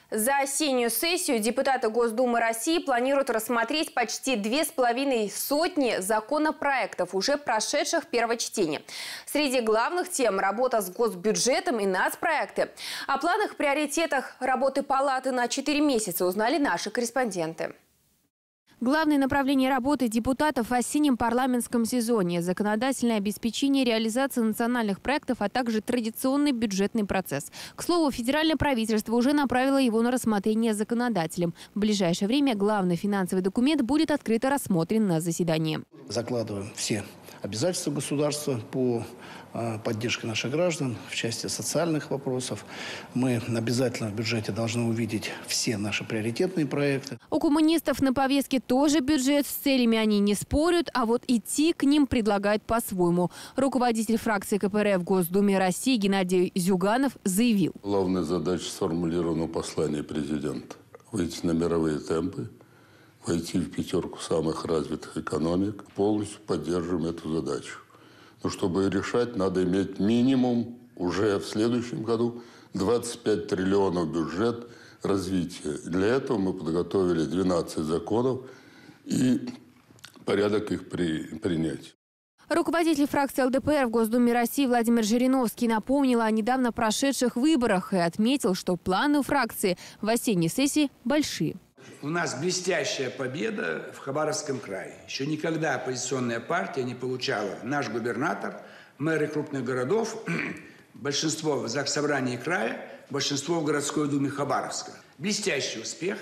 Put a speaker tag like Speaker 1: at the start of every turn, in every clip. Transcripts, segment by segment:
Speaker 1: За осеннюю сессию депутаты Госдумы России планируют рассмотреть почти 2500 законопроектов, уже прошедших первое чтение. Среди главных тем – работа с госбюджетом и нацпроекты. О планах и приоритетах работы палаты на 4 месяца узнали наши корреспонденты.
Speaker 2: Главное направление работы депутатов в осеннем парламентском сезоне – законодательное обеспечение реализации национальных проектов, а также традиционный бюджетный процесс. К слову, федеральное правительство уже направило его на рассмотрение законодателям. В ближайшее время главный финансовый документ будет открыто рассмотрен на заседании.
Speaker 3: Закладываем все обязательства государства по поддержке наших граждан в части социальных вопросов. Мы обязательно в бюджете должны увидеть все наши приоритетные проекты.
Speaker 2: У коммунистов на повестке тоже бюджет. С целями они не спорят, а вот идти к ним предлагают по-своему. Руководитель фракции КПРФ в Госдуме России Геннадий Зюганов заявил.
Speaker 4: Главная задача сформулирована в послании президента. Выйти на мировые темпы, войти в пятерку самых развитых экономик. Полностью поддерживаем эту задачу. Но чтобы решать, надо иметь минимум уже в следующем году 25 триллионов бюджет развития. Для этого мы подготовили 12 законов и порядок их принять.
Speaker 2: Руководитель фракции ЛДПР в Госдуме России Владимир Жириновский напомнил о недавно прошедших выборах и отметил, что планы у фракции в осенней сессии большие.
Speaker 5: У нас блестящая победа в Хабаровском крае. Еще никогда оппозиционная партия не получала. Наш губернатор, мэры крупных городов, большинство в Заксобрании края, большинство в городской думе Хабаровска. Блестящий успех.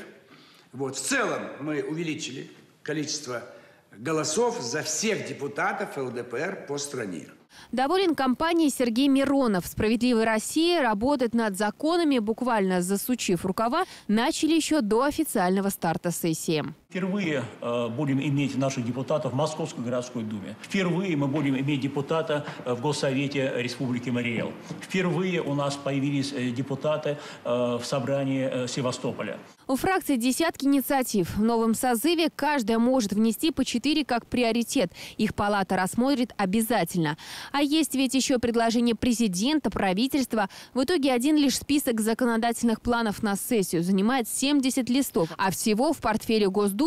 Speaker 5: В целом мы увеличили количество голосов за всех депутатов ЛДПР по стране.
Speaker 2: Доволен компанией Сергей Миронов. «Справедливая Россия» работает над законами, буквально засучив рукава, начали еще до официального старта сессии.
Speaker 6: Впервые будем иметь наших депутатов в Московской городской думе. Впервые мы будем иметь депутата в Госсовете Республики Марий Эл. Впервые у нас появились депутаты в собрании Севастополя.
Speaker 2: У фракции десятки инициатив. В новом созыве каждая может внести по 4 как приоритет. Их палата рассмотрит обязательно. А есть ведь еще предложение президента, правительства. В итоге один лишь список законодательных планов на сессию занимает 70 листов. А всего в портфеле Госдумы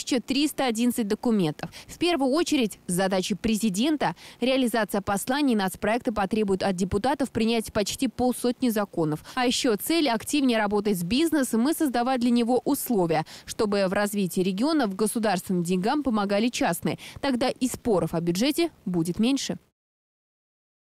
Speaker 2: 1311 документов. В первую очередь задачи президента – реализация посланий нацпроекта потребует от депутатов принять почти 500 законов. А еще цель – активнее работать с бизнесом и создавать для него условия, чтобы в развитии регионов государственным деньгам помогали частные. Тогда и споров о бюджете будет меньше.